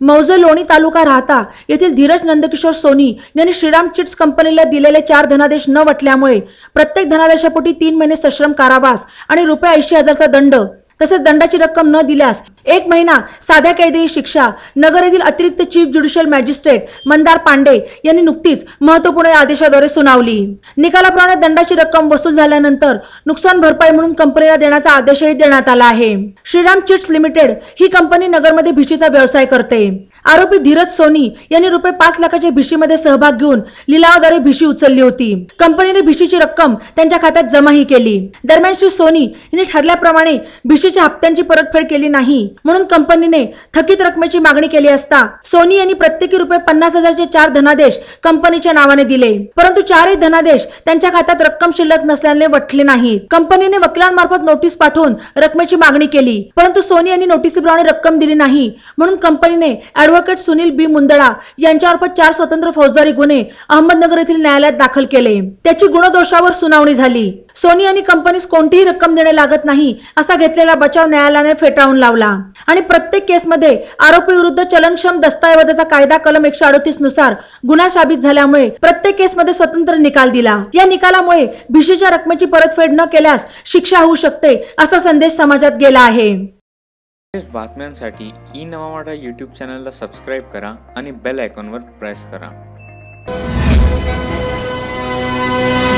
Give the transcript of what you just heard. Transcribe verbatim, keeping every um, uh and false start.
मौजे लोणी तालुका राहता येथील धीरज नंदकिशोर सोनी यांनी श्रीराम चिट्स कंपनीला दिलेले चार धनादेश न वटल्यामुळे प्रत्येक धनादेशापोटी तीन महिने सश्रम कारावास आणि रुपये ऐंशी हजारचा दंड तसेच दंडाची रक्कम न दिल्यास एक महिना साध्या कैदेची शिक्षा नगर येथील अतिरिक्त chief judicial magistrate Mandar Pande यांनी नुकतीच महत्वपूर्ण आदेशाद्वारे सुनावली। निकालाप्रमाणे दंडाची रक्कम वसूल झाल्यानंतर नुकसान भरपाई म्हणून कंपनीला देण्याचा आदेशही देण्यात आला आहे। श्रीराम चिट्स लिमिटेड ही कंपनी नगरमध्ये भिशीचा व्यवसाय करते। आरोपी धीरज सोनी यांनी रुपये पाच लाखाच्या भिशीमध्ये सहभाग घेऊन लिलावाद्वारे भिशी उचलली होती। कंपनीने भिशीची रक्कम त्यांच्या खात्यात जमाही केली। दरम्यान श्री सोनी यांनी ठरल्याप्रमाणे भिशीच्या हप्त्यांची परतफेड केली नाही म्हणून कंपनीने थकीत रकमेची मागणी केली असता सोनी यांनी प्रत्येकी रुपये पन्नास हजारचे चार धनादेश कंपनीच्या नावाने दिले, परंतु चारही धनादेश त्यांच्या खात्यात रक्कम शिल्लक नसल्याने वटले नाहीत। कंपनीने वकिलांमार्फत नोटीस पाठवून रकमेची मागणी केली, परंतु सोनी यांनी नोटीसीप्रमाणे रक्कम दिली नाही म्हणून कंपनीने ॲडव्होकेट सुनील बी मुंदडा यांच्यामार्फत चार स्वतंत्र फौजदारी गुन्हे अहमदनगर येथील न्यायालयात दाखल केले। त्याची गुणदोषावर सुनावणी झाली। सोनी यांनी कंपनीस कोणतीही रक्कम देणे लागत नाही असा घेतलेला बचाव न्यायालयाने फेटाळून लावला आणि प्रत्येक केसमध्ये आरोपी विरुद्ध चलनक्षम दस्तऐवजाचा कायदा कलम एकशे अडतीस नुसार गुन्हा साबित झाल्यामुळे प्रत्येक केसमध्ये स्वतंत्र निकाल दिला। या निकालामुळे भिशीच्या रकमेची परतफेड न केल्यास शिक्षा होऊ शकते असा संदेश समाजात गेला आहे। बातम्यांसाठी ई नवा मराठा यूट्यूब चॅनलला सबस्क्राईब करा आणि बेल आयकॉनवर प्रेस करा।